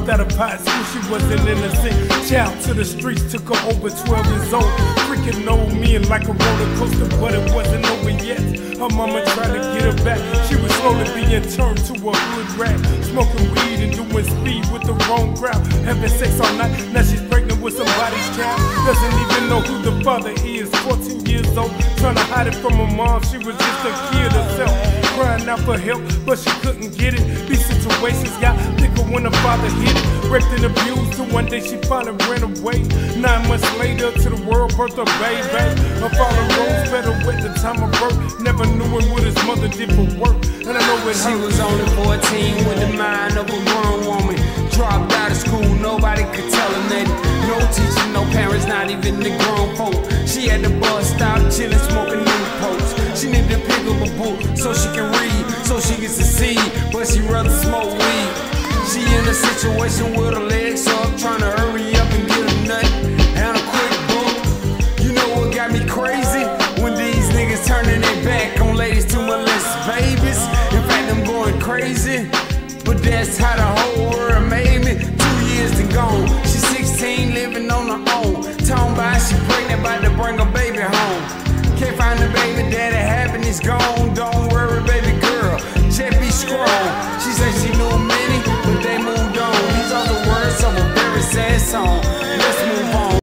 without a pot, school she was an innocent child to the streets, took her over 12 years old. Freaking old men like a roller coaster, but it wasn't over yet. Her mama tried to get her back, she was slowly being turned to a hood rat, smoking weed and doing speed with the wrong crowd, having sex all night, now she's pregnant with somebody's child. Doesn't even know who the father is, 14 years old, trying to hide it from her mom, she was just a kid herself, crying out for help, but she couldn't get it. These situations got thicker when her father hit it, raped and abused, till one day she finally ran away. 9 months later, to the world birthed a baby. Her father rose better at the time of birth, never knew what his mother did for work, and I know it she was only 14 with the mind of a grown woman. Dropped out of school, nobody could tell her nothing. No teacher, no parents, not even the grown folk. She had the bus stop, chillin', smoking Newports. She needed to pick up a book so she can read, so she can succeed, but she rather smoke weed. She in a situation with her legs up, trying to hurry up and get a nut and a quick book. You know what got me crazy? When these niggas turning their back on ladies to molest babies. In fact, I'm going crazy, but that's how the whole world made me. 2 years to gone, she's 16, living on her own. Talking about she pregnant, about to bring her baby home. Can't find the baby, daddy happen, he's gone.